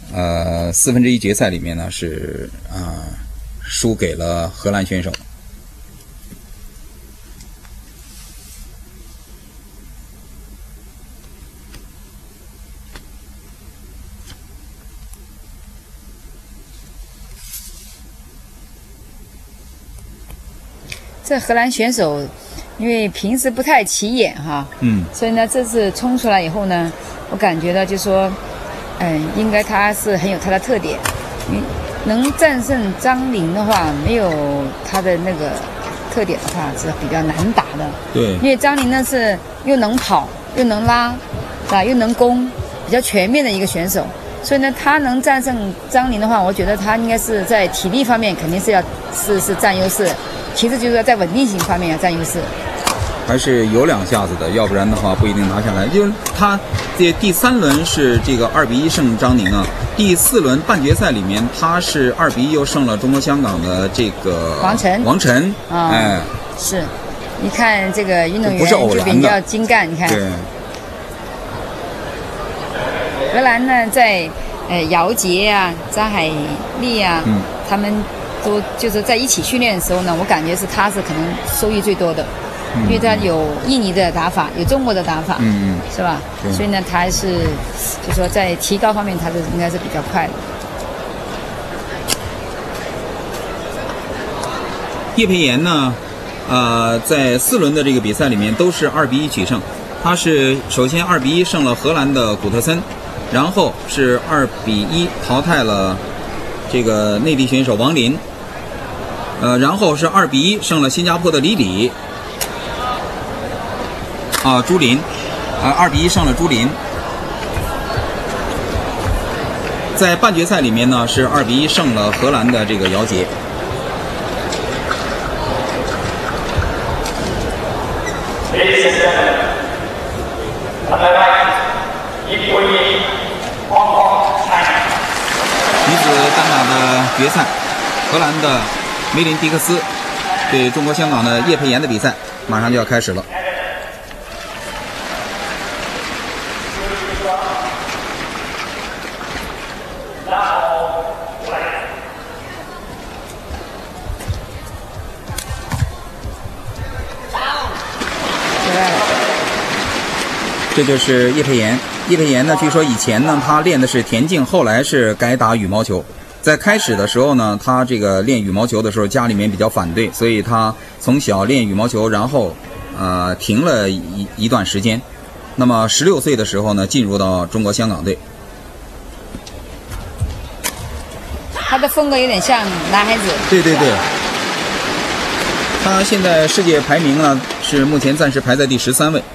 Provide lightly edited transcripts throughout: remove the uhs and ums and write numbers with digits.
1/4决赛里面呢是输给了荷兰选手。 这荷兰选手，因为平时不太起眼哈，所以呢，这次冲出来以后呢，我感觉到就说，应该他是很有他的特点，能战胜张琳的话，没有他的那个特点的话是比较难打的。 对， 因为张琳呢是又能跑又能拉，又能攻，比较全面的一个选手。所以呢，他能战胜张琳的话，我觉得他应该是在体力方面肯定是占优势。其次就是说在稳定性方面要占优势， 还是有2下子的，要不然的话不一定拿下来。就是他这第3轮是这个2-1胜张宁啊，第4轮半决赛里面他是2-1又胜了中国香港的这个王晨， 是，你看这个运动员就比较精干，你看， 对， 荷兰呢在姚洁啊、张海丽啊，他们。都就是在一起训练的时候呢，我感觉他是可能收益最多的，因为他有印尼的打法，有中国的打法，是吧？所以呢，他还是就说在提高方面，他是应该是比较快的。 叶姵延呢，在4轮的这个比赛里面都是2-1取胜，他是首先2-1胜了荷兰的古特森，然后是2-1淘汰了这个内地选手王林。然后是2-1胜了新加坡的李朱琳，2-1胜了朱琳。在半决赛里面呢是2-1胜了荷兰的这个姚洁。女子单打的决赛，荷兰的梅林迪克斯对中国香港的叶姵延的比赛马上就要开始了。这就是叶姵延。叶姵延呢，据说以前呢他练的是田径，后来是改打羽毛球。在开始的时候呢，他这个练羽毛球的时候，家里面比较反对，所以他从小练羽毛球，然后停了一段时间。那么16岁的时候呢，进入到中国香港队。 他的风格有点像男孩子。 对对对。他现在世界排名呢是目前暂时排在第13位。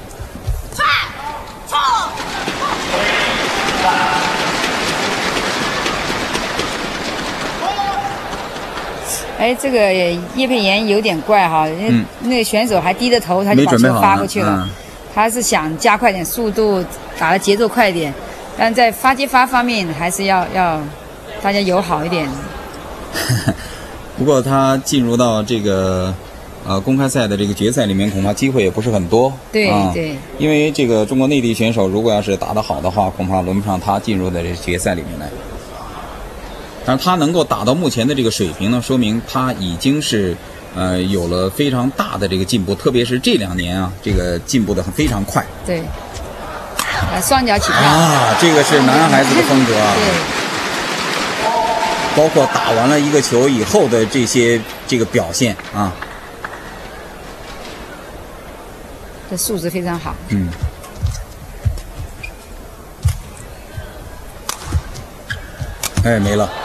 这个叶姵延有点怪哈，那个选手还低着头，他就把球发过去了。他是想加快点速度，打的节奏快一点，但在接发方面还是要大家友好一点。 不过他进入到这个公开赛的这个决赛里面，恐怕机会也不是很多。 对对， 因为这个中国内地选手如果要是打得好的话，恐怕轮不上他进入的这决赛里面来。但是他能够打到目前的这个水平呢，说明他已经是有了非常大的这个进步，特别是这2年啊，这个进步的非常快。 对，双脚起跳这个是男孩子的风格啊。 对， 包括打完了一个球以后的这个表现啊， 这素质非常好。 没了。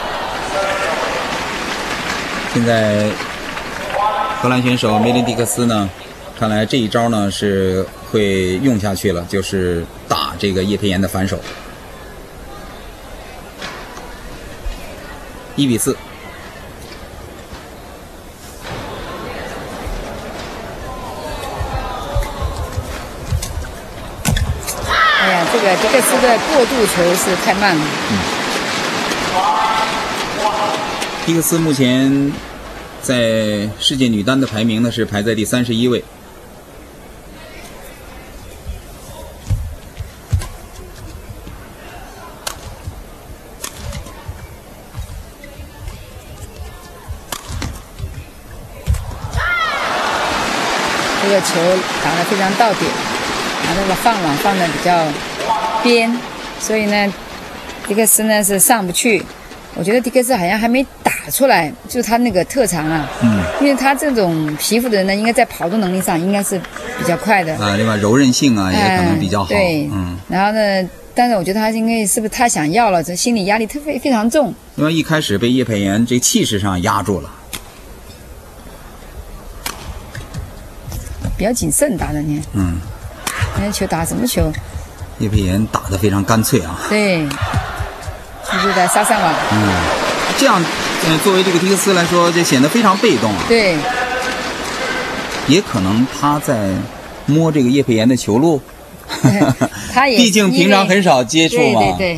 现在荷兰选手梅林迪克斯呢，看来这一招呢是会用下去了，就是打这个叶姵延的反手。1-4。 这个迪克斯的过渡球是太慢了。 迪克斯目前在世界女单的排名呢是排在第31位。 个球打得非常到点，把那个放网放得比较边，所以呢，迪克斯呢是上不去。我觉得迪克斯好像还没打出来，就是他那个特长啊，因为他这种皮肤的人呢，应该在跑动能力上应该是比较快的啊，另外柔韧性啊也可能比较好， 对，然后呢，但是我觉得他应该是不是他想要了，这心理压力非常重， 因为一开始被叶佩妍这气势上压住了， 比较谨慎打的呢，那球打什么球？ 叶佩妍打得非常干脆啊， 对。就是在杀上网， 这样，作为这个迪克斯来说，就显得非常被动啊。 对， 也可能他在摸这个叶佩妍的球路， 他也毕竟平常很少接触嘛。 对，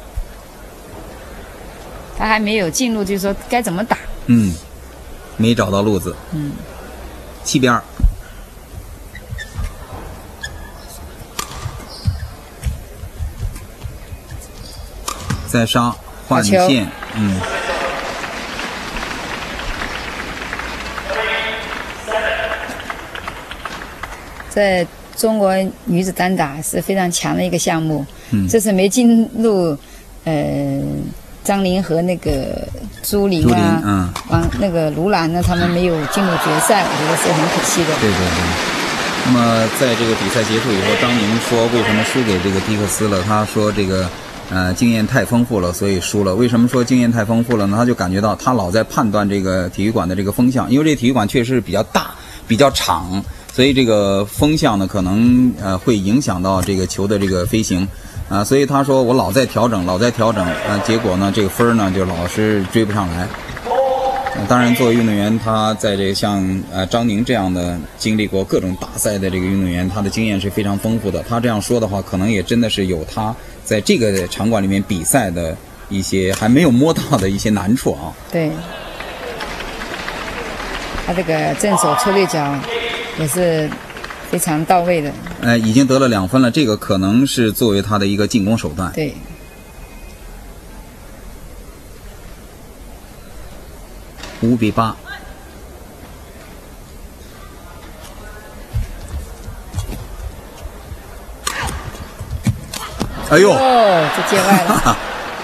他还没有进入，就是说该怎么打。 没找到路子。7比2。再杀换线， 在中国女子单打是非常强的一个项目，这次没进入张琳和那个朱琳啊，那个卢兰呢，他们没有进入决赛，我觉得是很可惜的。 对。那么在这个比赛结束以后，张琳说为什么输给这个迪克斯了？他说这个。经验太丰富了，所以输了。为什么说经验太丰富了呢？他就感觉到他老在判断这个体育馆的这个风向，因为这个体育馆确实是比较大、比较长，所以这个风向呢可能会影响到这个球的这个飞行所以他说我老在调整，结果呢这个分呢就老是追不上来。当然，作为运动员，他在这个像张宁这样的经历过各种大赛的这个运动员，他的经验是非常丰富的。他这样说的话，可能也真的是有他在这个场馆里面比赛的一些还没有摸到的一些难处啊。 对，他这个正手抽对脚也是非常到位的。 已经得了2分了，这个可能是作为他的一个进攻手段。 对。 5比8。哎呦！ 这界外了。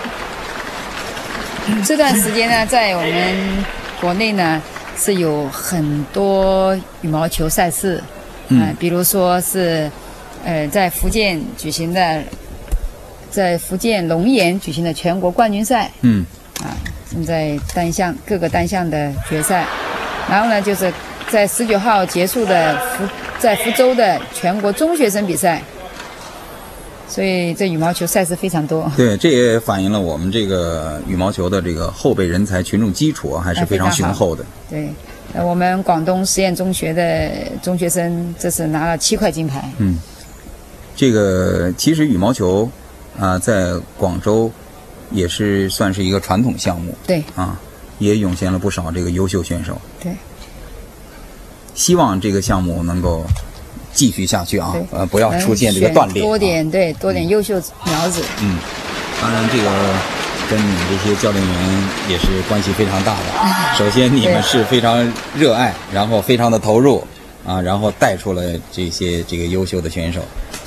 这段时间呢，在我们国内呢是有很多羽毛球赛事，比如说是在福建举行的，在福建龙岩举行的全国冠军赛，正在各个单项的决赛，然后呢，就是在19号结束的在福州的全国中学生比赛，所以这羽毛球赛事非常多。 对，这也反映了我们这个羽毛球的这个后备人才群众基础还是非常雄厚的。 对，我们广东实验中学的中学生这次拿了7块金牌。 这个其实羽毛球在广州也是算是一个传统项目， 对也涌现了不少这个优秀选手。 对， 希望这个项目能够继续下去不要出现这个断裂， 多点优秀苗子。 当然这个跟你这些教练员也是关系非常大的。首先你们是非常热爱，然后非常的投入然后带出了这个优秀的选手。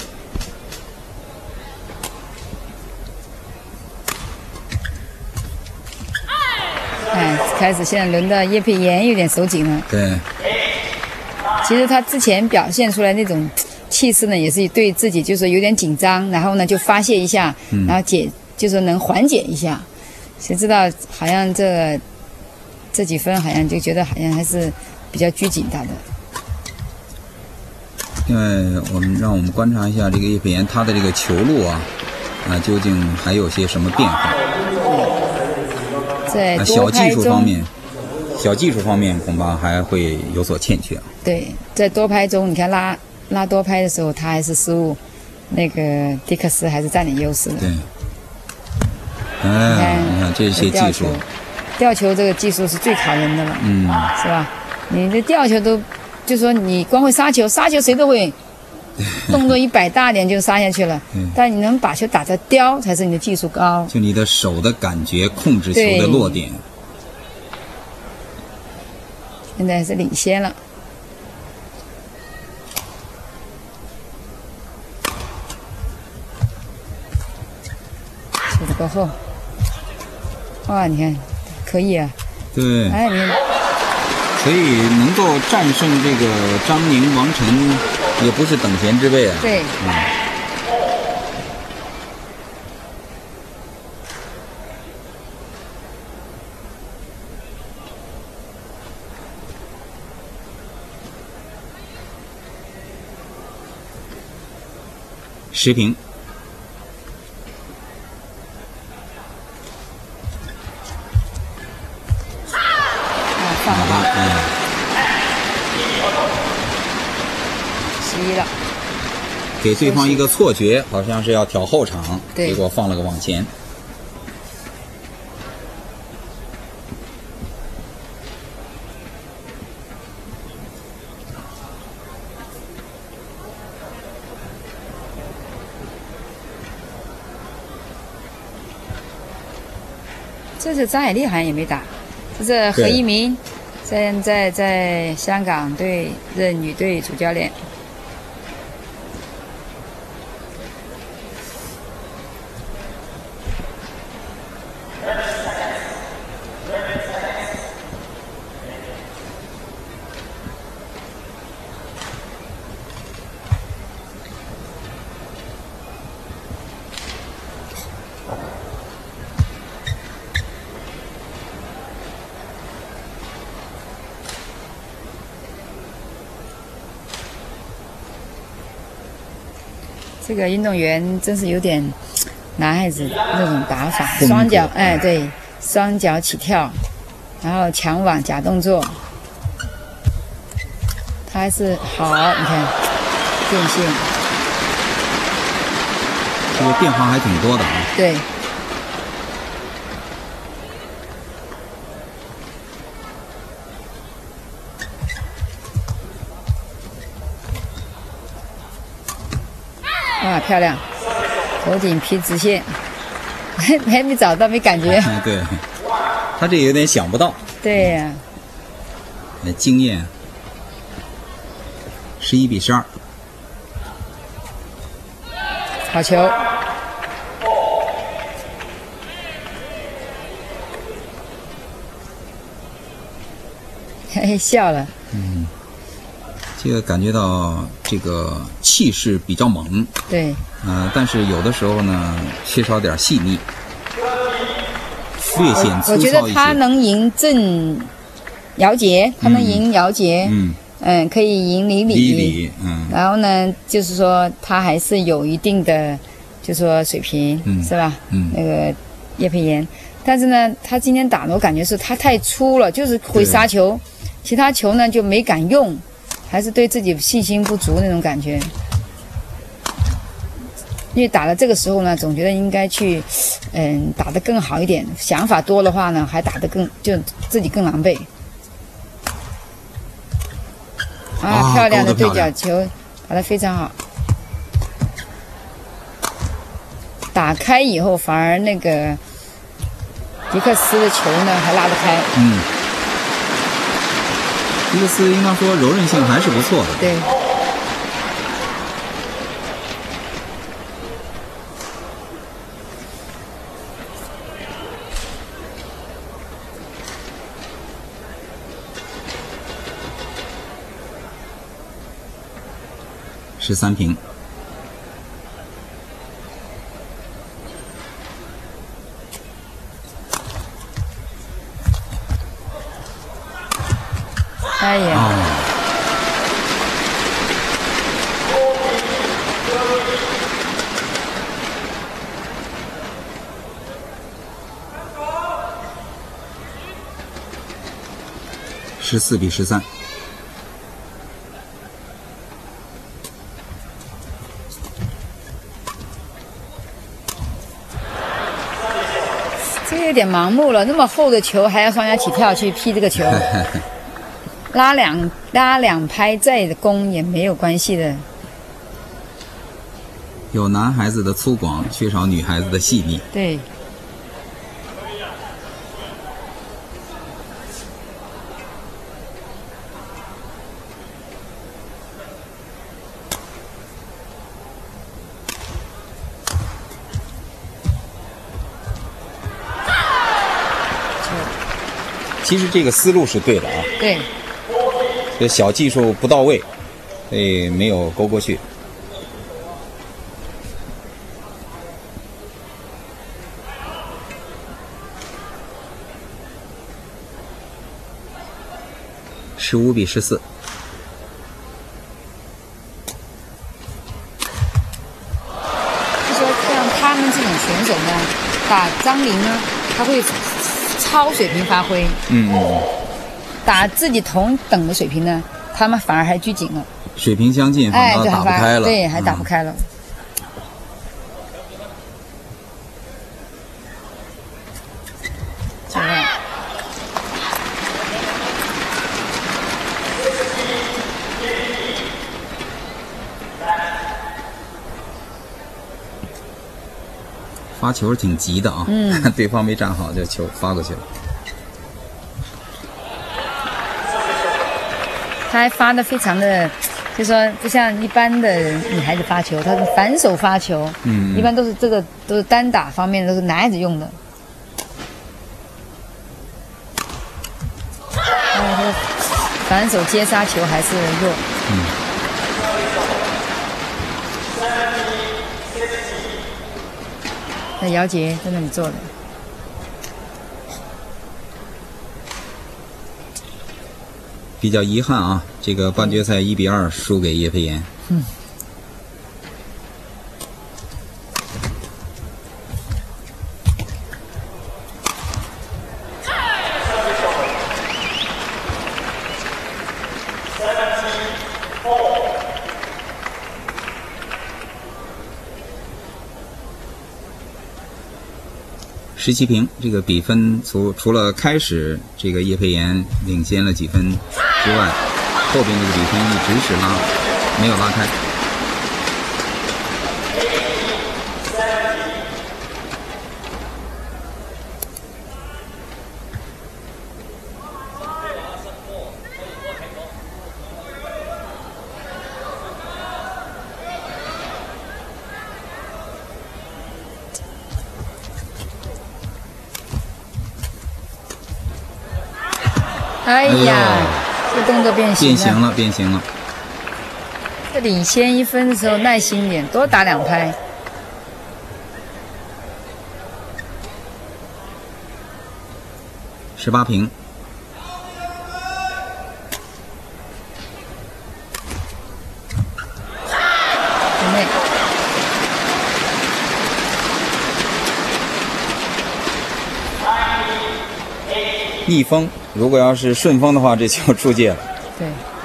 开始现在轮到叶佩妍有点手紧了。 对， 其实他之前表现出来那种气势呢，也是对自己就是有点紧张，然后呢就发泄一下，然后就是能缓解一下。谁知道好像这几分好像就觉得好像还是比较拘谨他的。 因为让我们观察一下这个叶佩妍她的这个球路究竟还有些什么变化。 在小技术方面恐怕还会有所欠缺。 对，在多拍中，你看拉多拍的时候，他还是失误，那个迪克斯还是占点优势的。 对，你看这些技术， 吊球这个技术是最考人的了，是吧？你的吊球都，就说你光会杀球谁都会，动作一摆大点就杀下去了。但你能把球打得刁，才是你的技术高。 就你的手的感觉，控制球的落点。 现在是领先了。 够厚。哇，你看，可以啊。 对。 哎，你看。 所以能够战胜这个张宁、王晨，也不是等闲之辈啊。 对。 10平。 放了吧，11了。 给对方一个错觉，好像是要挑后场，结果放了个往前。 这次张海丽好像也没打，这是何一鸣，现在在香港队任女队主教练。这个运动员真是有点男孩子那种打法，双脚，哎，对，双脚起跳，然后抢网假动作，他还是好，你看变线， 这个变化还挺多的啊。 对。哇，漂亮！头顶劈直线，还没找到，没感觉。 对，他这有点想不到。 对呀。 经验。11比12。 好球。嘿嘿，笑了。 这个感觉到这个气势比较猛， 对， 但是有的时候呢缺少点细腻，略显粗糙一些。 我觉得他能赢郑姚杰，他能赢姚杰，可以赢李李，然后呢，就是说他还是有一定的，就是说水平，是吧？那个叶佩妍，但是呢，他今天打的我感觉是他太粗了，就是回杀球，其他球呢就没敢用。还是对自己信心不足那种感觉，因为打到这个时候呢，总觉得应该去，打得更好一点。想法多的话呢，还打得就自己更狼狈。啊，漂亮的对角球，打得非常好。打开以后，反而那个迪克斯的球呢还拉得开。 迪克斯应该说柔韧性还是不错的。 对。 13平。 哎呀！ 14比13。 这有点盲目了，那么厚的球还要双脚起跳去劈这个球。拉两拍再攻也没有关系的。 有男孩子的粗犷，缺少女孩子的细腻。 对。 其实这个思路是对的啊。 对。 这小技术不到位，所以没有勾过去。15比14。就说像他们这种选手呢，打张琳呢，他会超水平发挥。打自己同等的水平呢，他们反而还拘谨了。 水平相近，反而打不开了。 对，还打不开了。 发球挺急的啊，对方没站好，就球发过去了。 他还发的非常的，就说不像一般的女孩子发球，她是反手发球，一般都是这个都是单打方面都是男孩子用的。反手接杀球还是弱。那姚杰在那里做的， 比较遗憾啊，这个半决赛1比2输给叶姵延。17平，这个比分除了开始这个叶姵延领先了几分之外，后边这个比分一直是没有拉开。 哎呀，这动作变形了， 变形了。 这领先1分的时候耐心点，多打2拍。 18平。逆风，如果要是顺风的话，这球出界了。 对。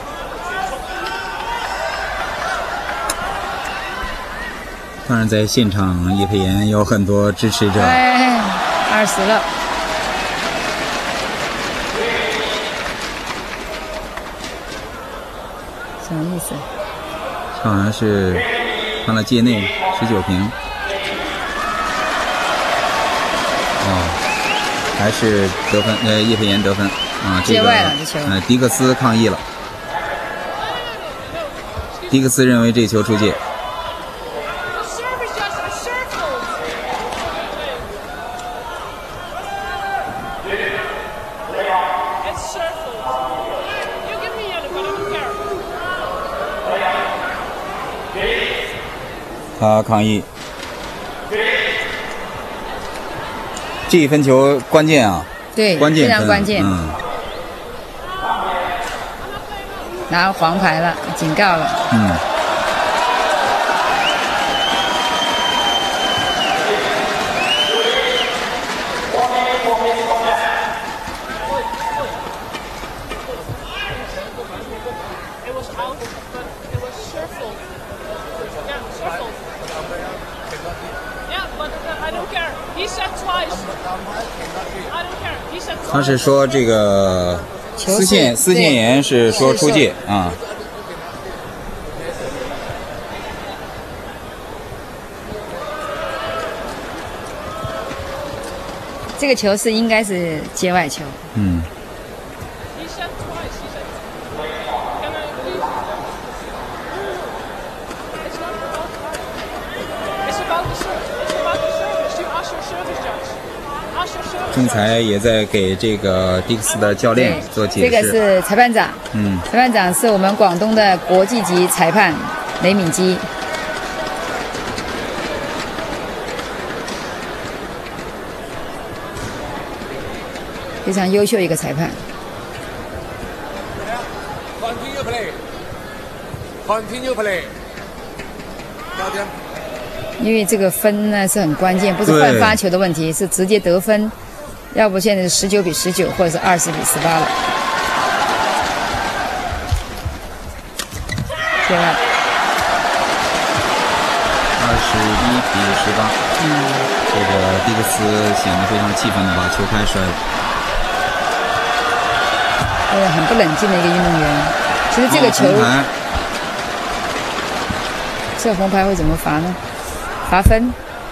当然，在现场叶姵延有很多支持者。 哎，20了。什么意思？ 这好像是看了界内19平。还是得分，叶姵延得分啊！ 界外了这球。 迪克斯抗议了，迪克斯认为这球出界。他抗议。这一分球关键啊！ 对， 关键非常关键。拿黄牌了，警告了。 他是说这个司宪言是说出界啊。 这个球是应该是界外球。 仲裁也在给这个迪克斯的教练做解释。 这个是裁判长，裁判长是我们广东的国际级裁判雷敏基。非常优秀一个裁判。Continue play。因为这个分呢是很关键，不是换发球的问题，是直接得分，要不现在是19比19，或者是20比18了。现在 21比18。这个迪克斯显得非常气愤的把球拍摔了。 很不冷静的一个运动员。其实这个球，这红牌会怎么罚呢？罚分。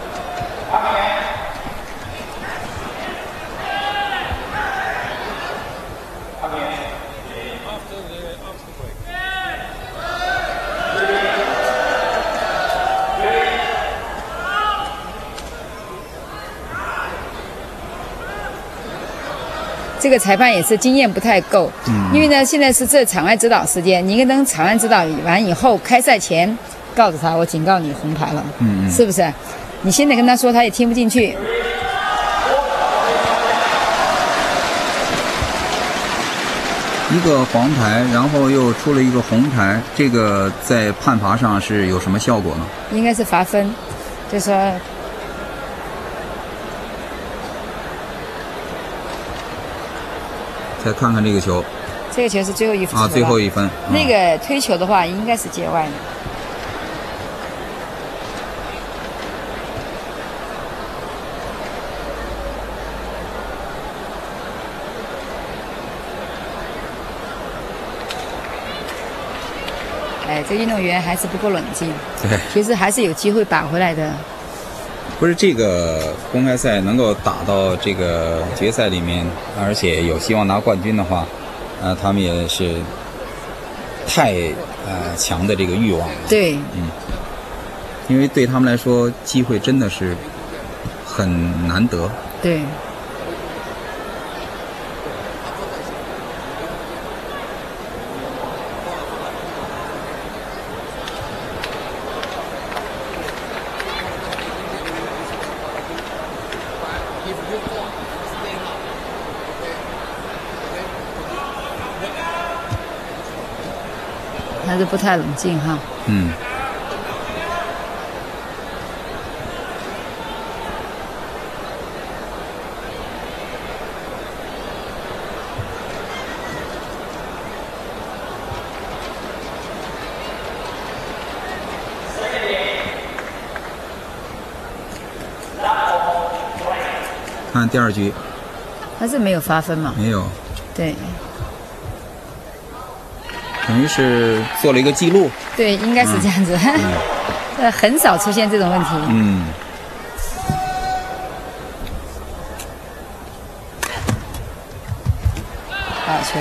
这个裁判也是经验不太够，因为呢，现在是这场外指导时间，你应该等场外指导完以后，开赛前告诉他，我警告你红牌了，是不是？你现在跟他说，他也听不进去。 一个黄牌，然后又出了一个红牌，这个在判罚上是有什么效果呢？ 应该是罚分，就是说。 再看看这个球， 这个球是最后一分最后一分。 那个推球的话，应该是界外的。这运动员还是不够冷静。 对， 其实还是有机会把回来的。 不是这个公开赛能够打到这个决赛里面，而且有希望拿冠军的话，他们也是太强的这个欲望了。 对， 因为对他们来说，机会真的是很难得。 对。还是不太冷静哈。 看第二局， 还是没有发分嘛？ 没有。 对。 等于是做了一个记录。 对，应该是这样子。很少出现这种问题。好球。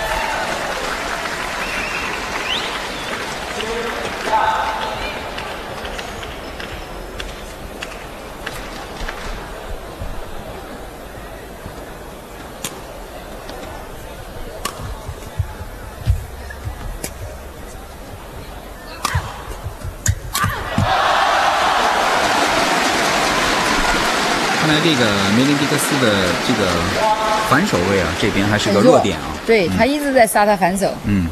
看来这个梅林迪克斯的这个反手位啊，这边还是个弱点啊。 对，他一直在杀他反手。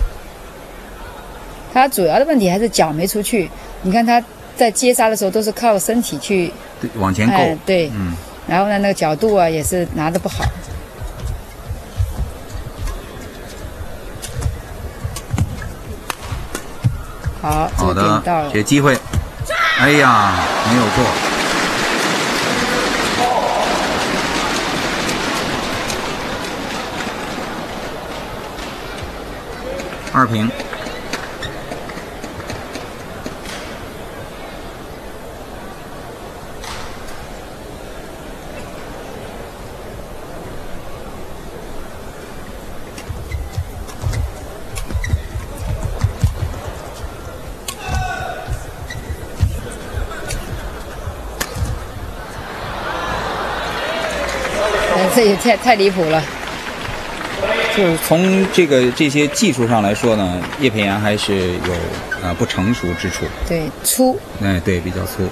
他主要的问题还是脚没出去。你看他在接杀的时候都是靠身体去往前够。 对。然后呢，那个角度啊也是拿得不好。好，这个点到了。 这机会，哎呀，没有过。2平。 这也太离谱了。 就是从这些技术上来说呢，叶姵延还是有不成熟之处。 对，粗。 哎，对，比较粗。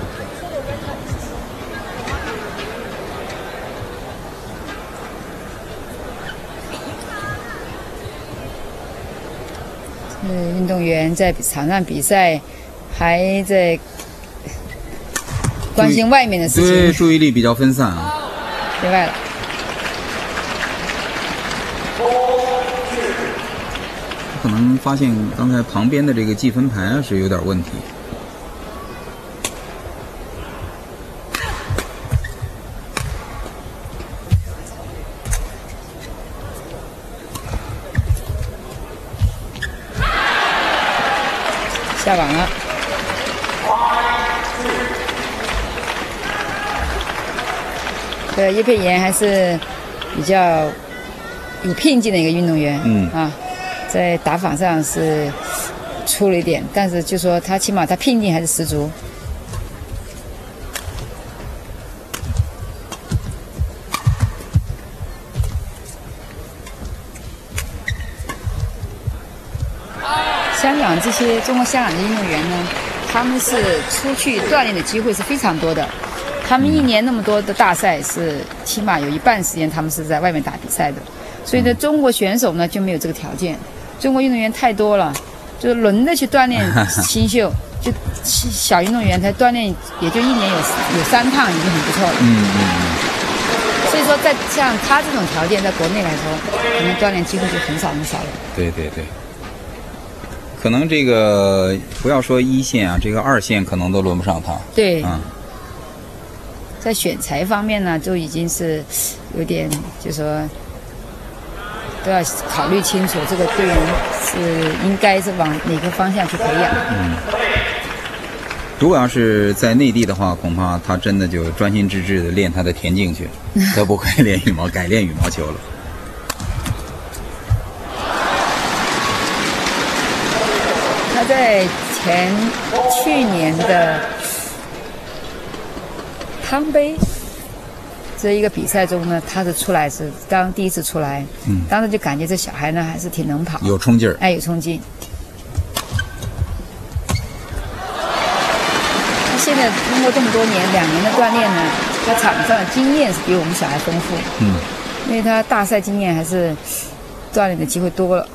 运动员在场上比赛，还在关心外面的事情， 对，注意力比较分散啊。 对外了。 可能发现刚才旁边的这个计分牌是有点问题。 下网了。对，叶姵延还是比较有拼劲的一个运动员。在打法上是粗了一点，但是就说他起码他拼劲还是十足。香港这些中国香港的运动员呢，他们是出去锻炼的机会是非常多的。他们一年那么多的大赛，是起码有一半时间他们是在外面打比赛的。所以呢，中国选手呢就没有这个条件。中国运动员太多了，就是轮着去锻炼新秀，就小运动员他锻炼也就一年有3趟已经很不错了。所以说，在像他这种条件，在国内来说，可能锻炼机会就很少很少了。 对。可能这个不要说1线啊，这个2线可能都轮不上他。 对。在选材方面呢，就已经是有点，就是说都要考虑清楚，这个队员是应该是往哪个方向去培养。 如果要是在内地的话，恐怕他真的就专心致志的练他的田径去，都不会改练羽毛球了。 他在去年的汤杯这一个比赛中呢，他是第一次出来，当时就感觉这小孩呢还是挺能跑， 有冲劲儿， 哎，有冲劲。他现在通过这么多年2年的锻炼呢，在场上的经验是比我们小孩丰富，因为他大赛经验还是锻炼的机会多了。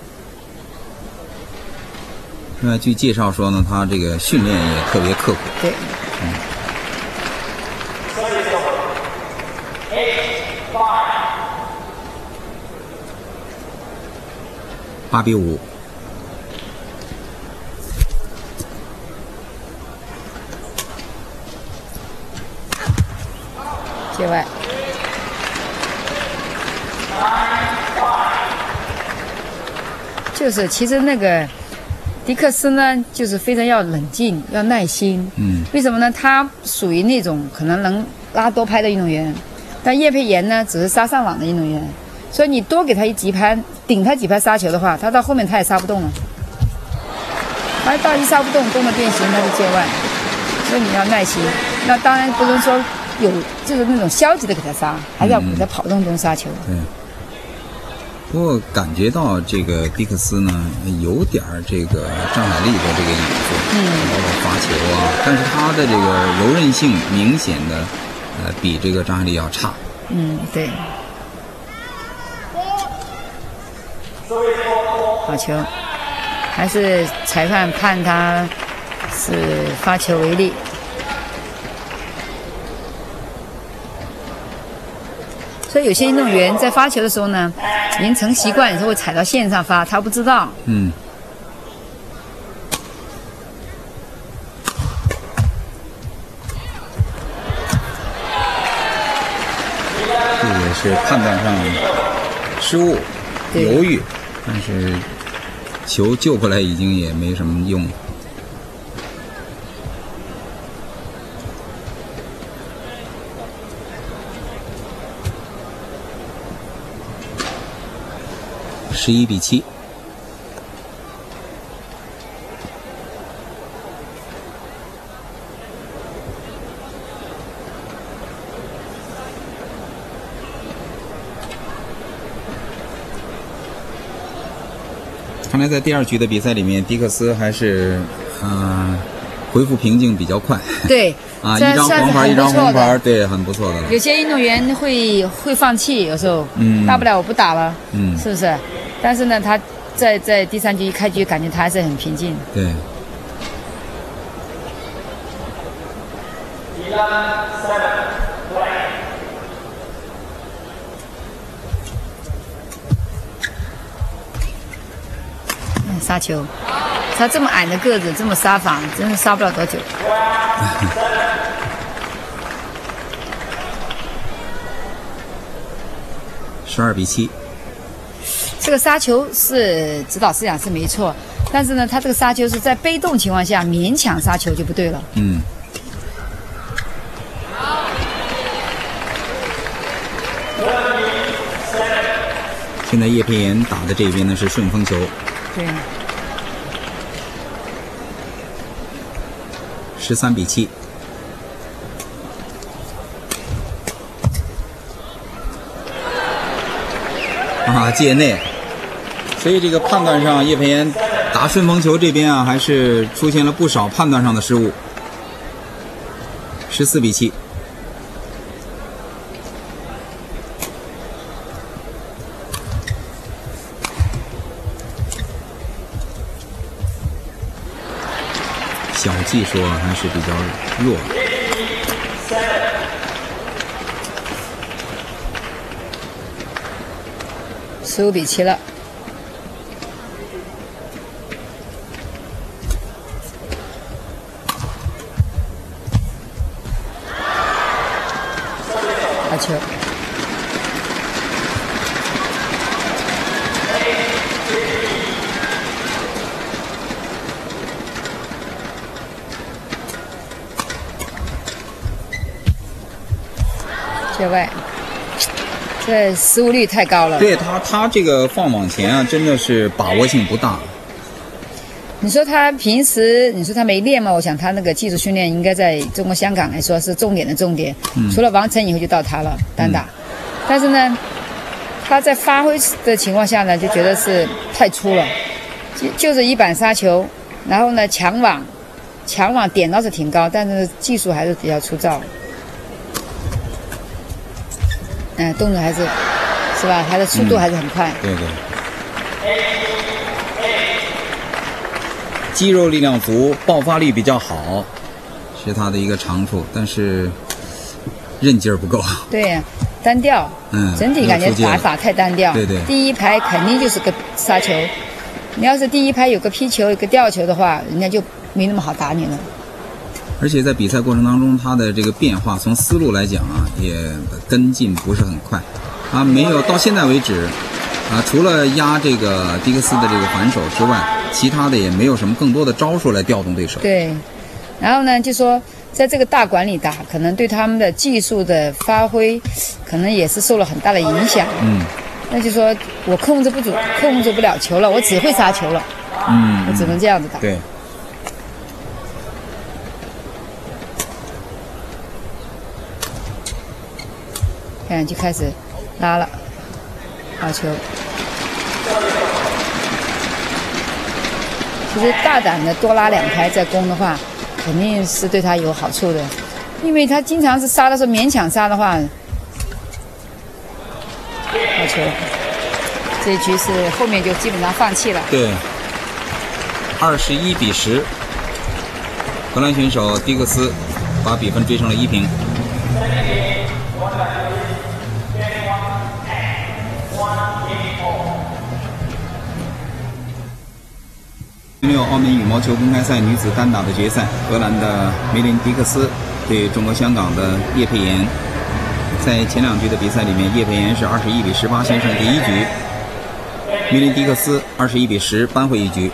另外，据介绍说呢，他这个训练也特别刻苦。 对。 8比5。 界外。就是其实那个迪克斯呢，就是非常要冷静，要耐心。为什么呢？他属于那种可能能拉多拍的运动员，但叶姵延呢，只是杀上网的运动员。所以你多给他几拍，顶他几拍杀球的话，他到后面他也杀不动了。他到一杀不动，动了变形，他就界外。所以你要耐心。那当然不能说就是那种消极的给他杀，还是要给他跑动中杀球。 对。不过感觉到这个迪克斯呢，有点这个张海丽的这个影子，包括发球啊，但是他的这个柔韧性明显的，比这个张海丽要差。 对。好球，还是裁判判他是发球为例。所以有些运动员在发球的时候呢，已经成习惯，有时候会踩到线上发，他不知道。 这也是判断上失误、犹豫，但是球救回来已经也没什么用了。11比7。 看来在第2局的比赛里面，迪克斯还是恢复平静比较快。 对啊，一张黄牌，一张红牌，对，很不错的了。 有些运动员会放弃，有时候，大不了我不打了，是不是？但是呢，他在第3局一开局，感觉他还是很平静。 对。 杀球，他这么矮的个子，这么杀法，真是杀不了多久。 12比7。 这个杀球是指导思想是没错，但是呢，他这个杀球是在被动情况下勉强杀球就不对了。 现在叶姵延打的这边呢是顺风球。 对。 13比7。界内，所以这个判断上，叶姵延打顺风球这边啊，还是出现了不少判断上的失误。14比7。小技术还是比较弱。 15比7了。好球。界外。这失误率太高了。 对他这个放网前啊，真的是把握性不大。 你说他平时，你说他没练吗？我想他那个技术训练应该在中国香港来说是重点的重点。除了王晨以后就到他了单打，但是呢，他在发挥的情况下呢，就觉得是太粗了，就是一板杀球，然后呢抢网点倒是挺高，但是技术还是比较粗糙。动作还是吧，他的速度还是很快。 对。肌肉力量足，爆发力比较好，是他的一个长处，但是韧劲儿不够。 对，单调。整体感觉打法太单调。 对。 第一排肯定就是个杀球，你要是第一排有个劈球，有个吊球的话，人家就没那么好打你了。 而且在比赛过程当中，他的这个变化，从思路来讲啊，也跟进不是很快，没有到现在为止，除了压这个迪克斯的这个反手之外，其他的也没有什么更多的招数来调动对手。 对，然后呢，就说在这个大馆里打，可能对他们的技术的发挥，可能也是受了很大的影响。那就说我控制不了球了，我只会杀球了。我只能这样子打。 对。 看就开始拉了，好球。其实大胆的多拉2拍再攻的话，肯定是对他有好处的，因为他经常是杀的时候勉强杀的话，好球。这一局是后面就基本上放弃了。 对，21比10，荷兰选手迪克斯把比分追成了1平。2006澳门羽毛球公开赛女子单打的决赛，荷兰的梅林迪克斯对中国香港的叶姵延。在前2局的比赛里面，叶姵延是21比18先胜第1局，梅林迪克斯21比10扳回1局。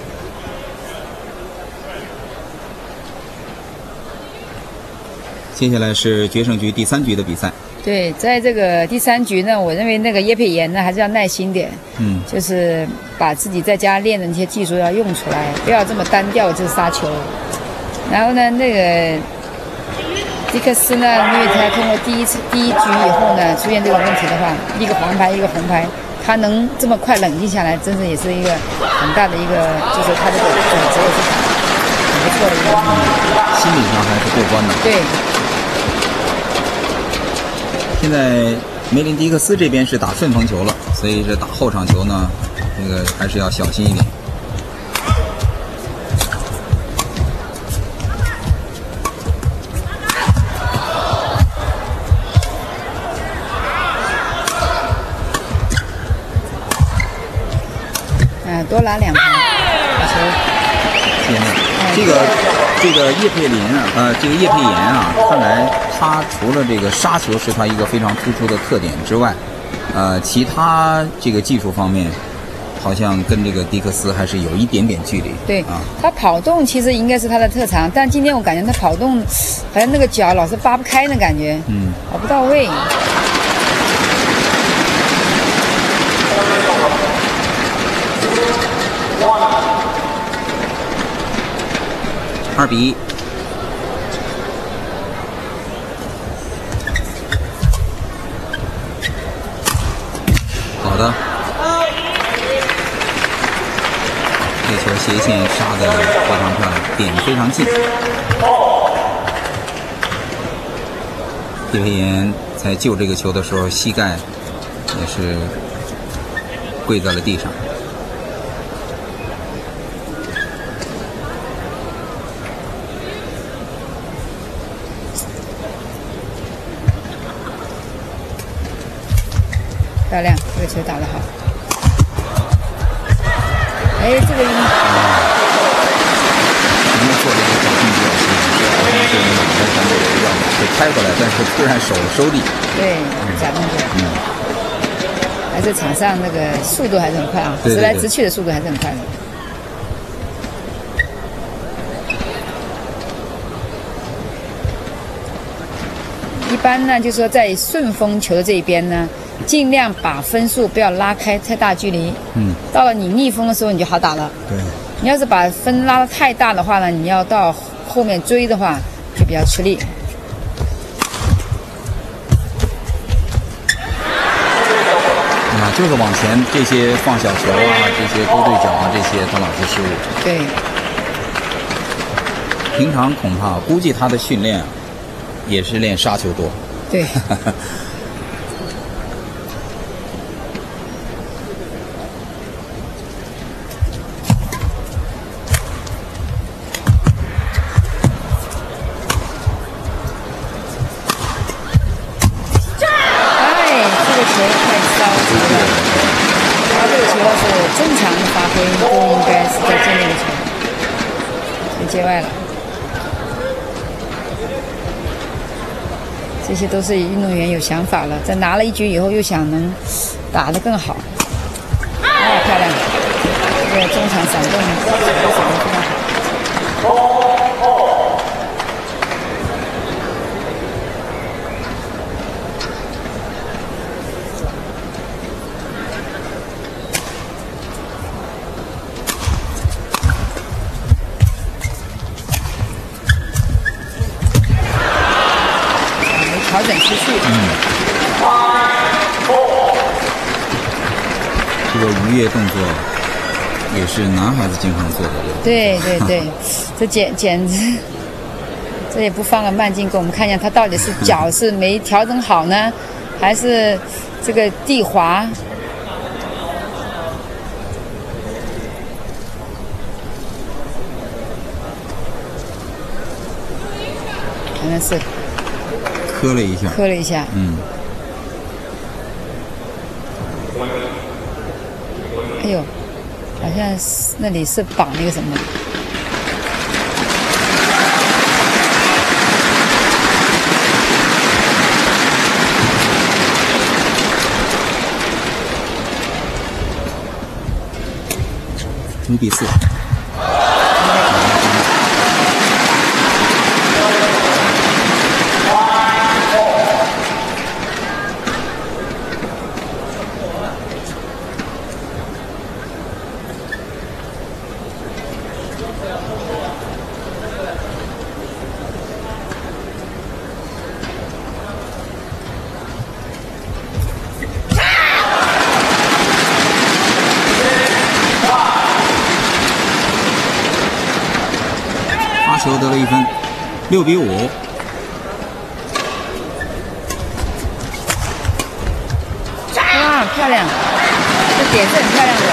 接下来是决胜局第3局的比赛。 对，在这个第3局呢，我认为那个叶姵延呢还是要耐心点，就是把自己在家练的那些技术要用出来，不要这么单调就是杀球。然后呢，那个迪克斯呢，因为他通过第一局以后呢，出现这个问题的话，一个黄牌一个红牌， 他能这么快冷静下来，真是也是一个很大的一个，就是他这个准则也是很不错的一个。 心理上还是过关的。 对。 现在梅林迪克斯这边是打顺风球了，所以这打后场球呢，这个还是要小心一点。 多拿2盘打球。 这个叶佩林啊，这个叶佩妍啊，看来他除了这个杀球是他一个非常突出的特点之外，其他这个技术方面，好像跟这个迪克斯还是有一点点距离。 对啊， 他跑动其实应该是他的特长，但今天我感觉他跑动好像那个脚老是扒不开那感觉，跑不到位。 2比1。好的，这球斜线杀得非常漂亮，点非常近。叶佩妍在救这个球的时候，膝盖也是跪在了地上。 漂亮，这个球打得好。哎，这个前面做了一个脚步表现，好像是马在上面要拍过来，但是突然手收力。 对，假动作。还是场上那个速度还是很快啊，直来直去的速度还是很快的。一般呢，就是说在顺风球的这一边呢，尽量把分数不要拉开太大距离。到了你逆风的时候，你就好打了。 对。 你要是把分拉得太大的话呢，你要到后面追的话，就比较吃力。 就是往前这些放小球啊，这些勾对角啊，这些他老是失误。 对。 平常恐怕估计他的训练也是练杀球多。 对。界外了，这些都是运动员有想法了，在拿了一局以后又想能打得更好。漂亮！这个中场闪动闪得非常好。调整出去。 这个鱼跃动作也是男孩子经常做的。 对对对，这简直，这也不放个慢镜给我们看一下，他到底是脚是没调整好呢，还是这个地滑？好像是。 磕了一下， 磕了一下，哎呦，好像是那里是绑那个什么。 5比4。 球得了1分，6比5。 哇，漂亮！这点是很漂亮的。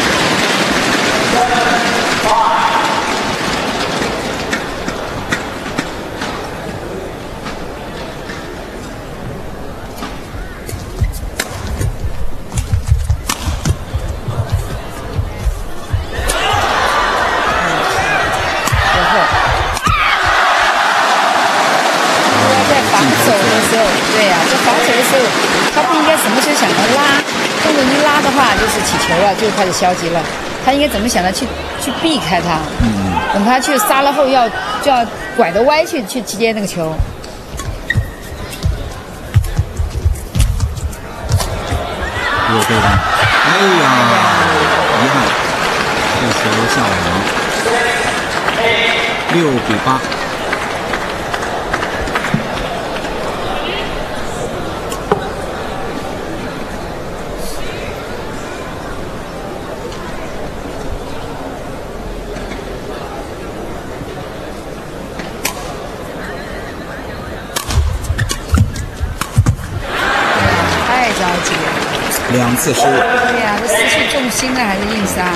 就是起球了，就开始消极了。他应该怎么想的？去避开他。等他去杀了后就要拐着歪去接那个球。 又对了，哎呀，遗憾，这球下网，6比8。2次失误。 对呀，这失去重心了还是硬杀？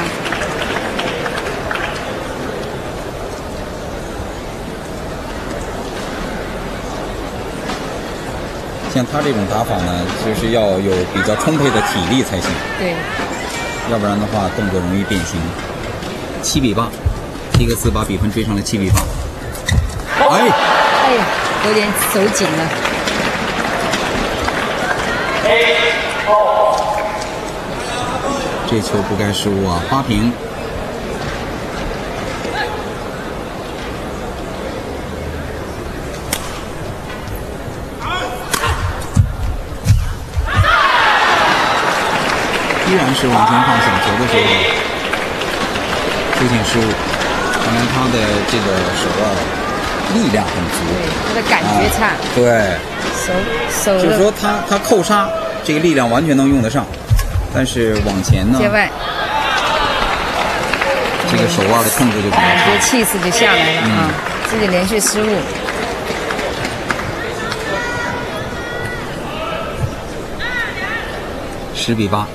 像他这种打法呢，就是要有比较充沛的体力才行。 对。 要不然的话，动作容易变形。7比8，迪克斯把比分追上了7比8。哎呀，有点手紧了。 这球不该失误啊！8平。依然是往前放小球的时候出现失误，看来他的这个手力量很足， 对，他的感觉差， 对， 手就是说他扣杀这个力量完全能用得上，但是往前呢， 接外， 这个手腕的控制就比较差， 感觉气势就下来了啊，自己连续失误。 10比8。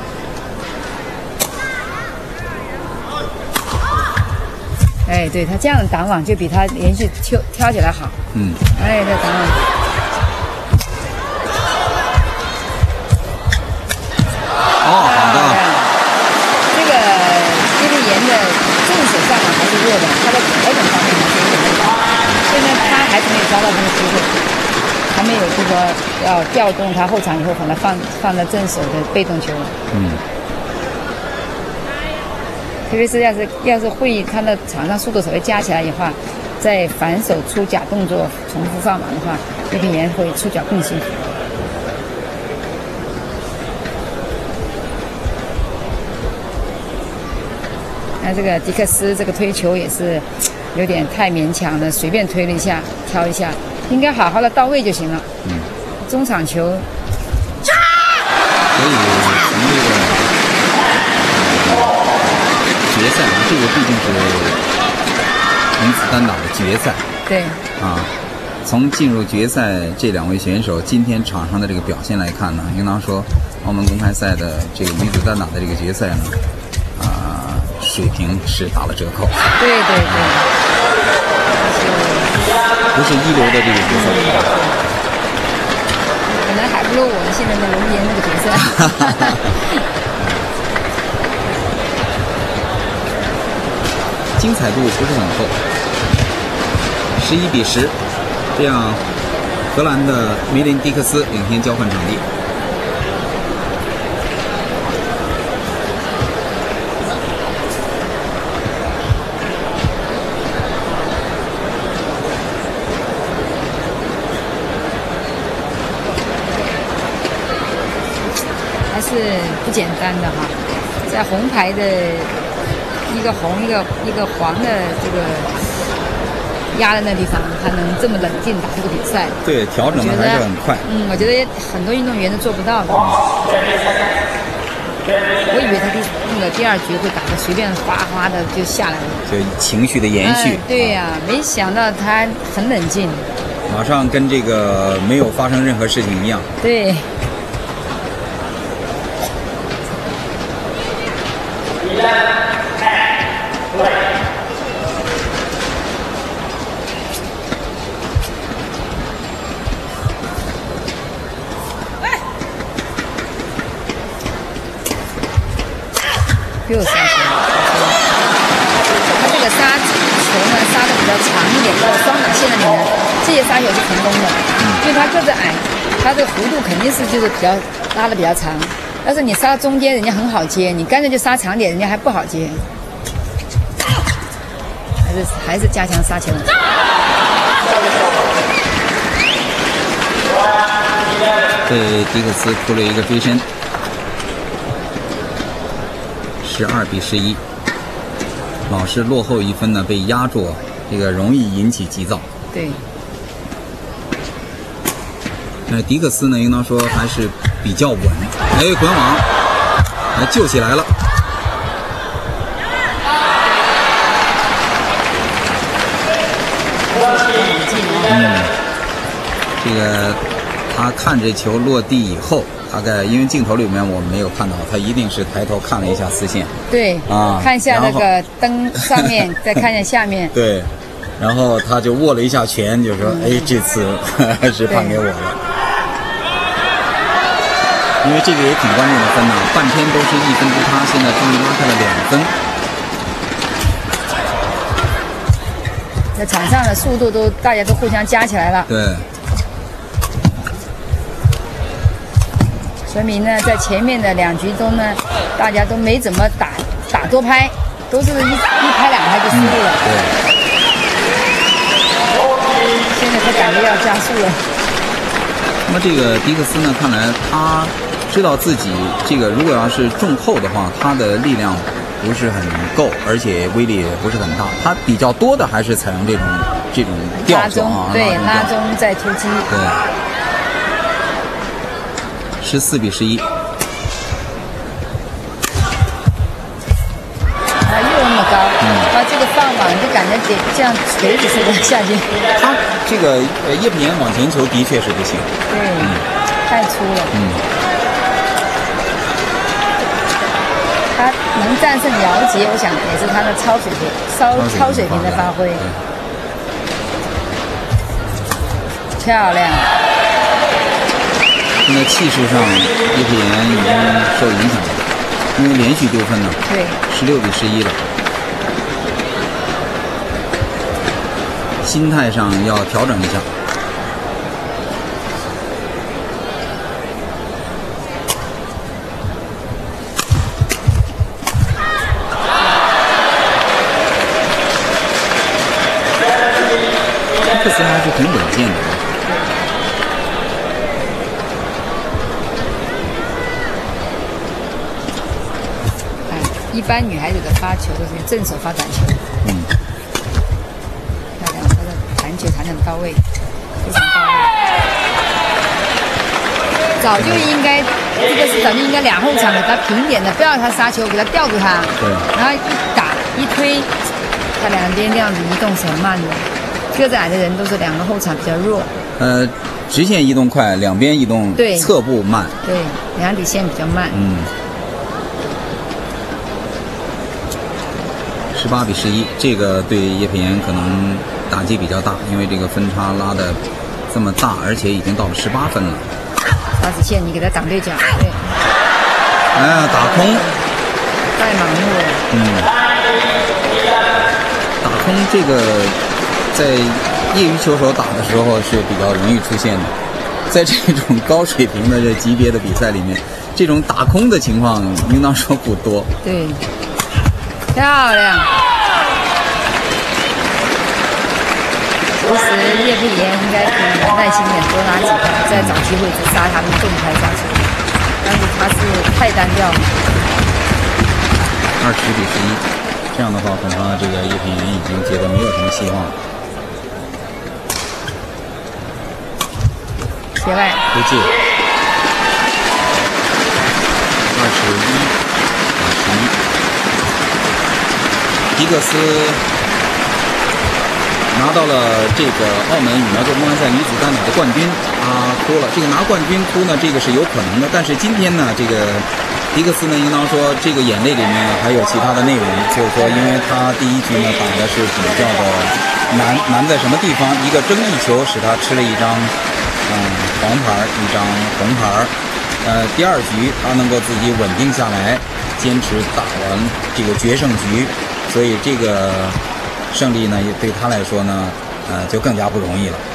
哎，对他这样的挡网就比他连续挑起来好。哎，这挡网。 好的。 这个叶佩妍的正手上网还是弱的，他的调整方面还是有点问题。现在他还是没有抓到他的机会，还没有就是说要调动他后场以后把他放到正手的被动球。特别是要是会看到场上速度稍微加起来的话，在反手出假动作重复放网的话，叶佩妍会出脚更辛苦。那这个迪克斯这个推球也是有点太勉强了，随便推了一下，挑一下，应该好好的到位就行了。中场球。 所以从这个决赛啊，这个毕竟是女子单打的决赛。 对。 从进入决赛这2位选手今天场上的这个表现来看呢，应当说澳门公开赛的这个女子单打的这个决赛呢，水平是打了折扣。 对对对。 不是一流的这个决赛。 可能还不如我们现在的龙岩那个决赛。 精彩度不是很厚。11比10，这样荷兰的梅林迪克斯领先交换场地。 还是不简单的哈，在红牌的一个红一个黄的这个压在那地方，还能这么冷静打这个比赛。 对，调整的还是很快。 我觉得很多运动员都做不到的。 我以为他第二局会打得随便哗哗的就下来了， 就情绪的延续。 对呀，没想到他很冷静， 马上跟这个没有发生任何事情一样。 对。又杀球，他这个杀球呢，杀的比较长一点，到双打线里面，这些杀球是成功的，因为他个子矮，他的弧度肯定是就是比较拉的比较长。要是你杀中间，人家很好接，你干脆就杀长点，人家还不好接。还是加强杀球。 对迪克斯出了一个飞身。12比11，老是落后1分呢，被压住，这个容易引起急躁。 对。 迪克斯呢，应当说还是比较稳。哎，滚网，哎，救起来了。这个他看这球落地以后。大概因为镜头里面我没有看到，他一定是抬头看了一下丝线， 对啊，看一下那个灯上面，再看一下下面， 对，然后他就握了一下拳，就说：“哎，这次还是判给我了。”因为这个也挺关键的分呢，半天都是1分之差，现在终于拉开了2分。 在场上的速度大家都互相加起来了。 对。 说明呢，在前面的2局中呢，大家都没怎么打多拍，都是一拍2拍就输了。 对。 现在他感觉要加速了。 那么这个迪克斯呢，看来他知道自己这个如果要是重后的话，他的力量不是很够，而且威力也不是很大。他比较多的还是采用这种吊球啊， 对，拉中再突击。 对。14比11。 啊，又那么高，他这个放网就感觉得这样垂直式的下去。 他这个叶普岩往前球的确是不行， 对，太粗了。他能战胜姚杰，我想也是他的超水平的发挥。漂亮。 现在气势上，叶普岩已经受影响了，因为连续丢分了。 对 ，16比11了。心态上要调整一下。迪克斯还是挺稳健的。 一般女孩子的发球都是用正手发短球，漂亮，她的弹球弹得很到位，非常到位。早就应该，这个是早就应该2后场给他平点的，不要他杀球，给他吊住他， 对， 然后一打一推，他两边这样子移动是很慢的。个子矮的人都是2个后场比较弱。 直线移动快，两边移动侧步慢， 对，两底线比较慢。 18比11，这个对叶普岩可能打击比较大，因为这个分差拉的这么大，而且已经到了18分了。 打底线，你给他挡对角，对。 打空， 太盲目了。 打空这个在业余球手打的时候是比较容易出现的，在这种高水平的这级别的比赛里面，这种打空的情况应当说不多。 对。漂亮！其实叶佩妍应该可以耐心点多拿几个，再找机会去杀他们重拍杀球，但是他是太单调了。 20比11，这样的话恐怕这个叶佩妍已经觉得没有什么希望了。 斜外不进。21。 迪克斯拿到了这个澳门羽毛球公开赛女子单打的冠军，哭了。这个拿冠军哭呢，这个是有可能的。但是今天呢，这个迪克斯呢，应当说这个眼泪里面还有其他的内容，就是说，因为他第一局呢打的是比较的难在什么地方？一个争议球使他吃了一张黄牌，一张红牌。第二局他能够自己稳定下来，坚持打完这个决胜局，所以这个胜利呢，也对他来说呢，就更加不容易了。